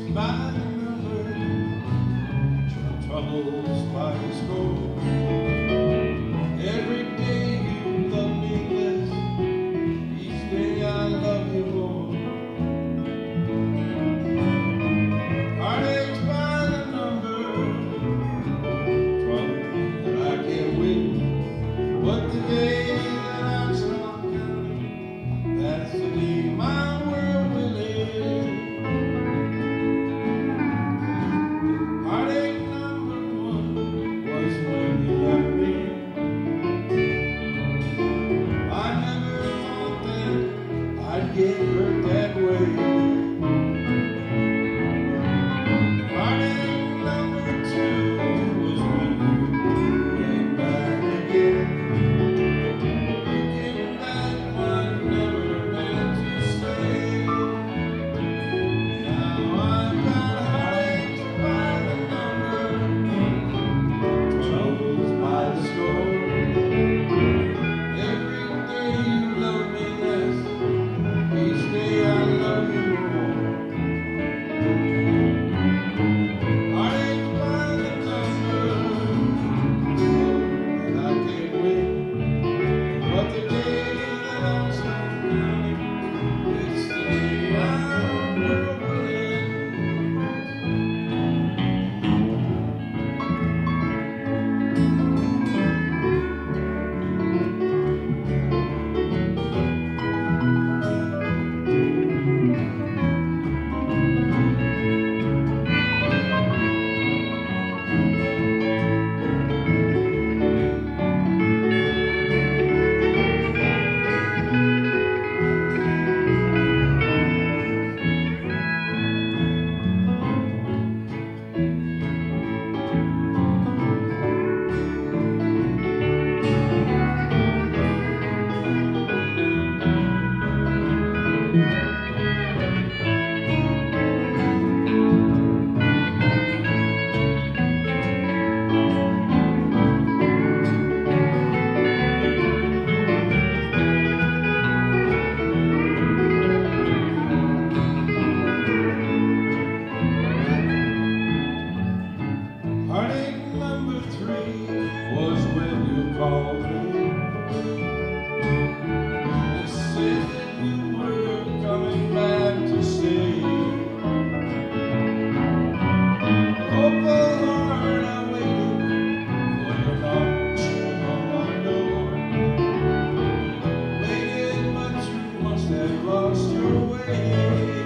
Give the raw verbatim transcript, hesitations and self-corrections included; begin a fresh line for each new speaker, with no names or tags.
by the number, troubles by the score. Every day you love me less, each day I love you more. Heartaches by the number, trouble that I can't win. But the day that I'm strong, that's the day my world will end. Heartache number one was when you left me. I never thought that I'd get hurt that way. Heartache number two was when you came back again. You came back one never meant to stay. Now I've got heartaches by the number, troubles by the score. Every day you love me less, each day I love you more. Heartaches by the number, trouble that I can't win. But the day that I'm so counting, it's the day our world will end. Heartache number three was when you called me and said that you were coming back to stay. Hopeful heart, I waited for your knock on my door. Waited, but you must have lost your way.